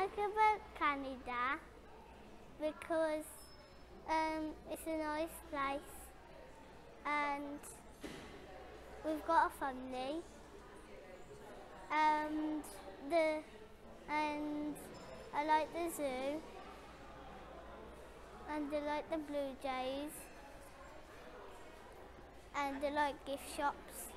like about Canada because it's a nice place and we've got a family and I like the zoo and I like the blue jays and I like gift shops.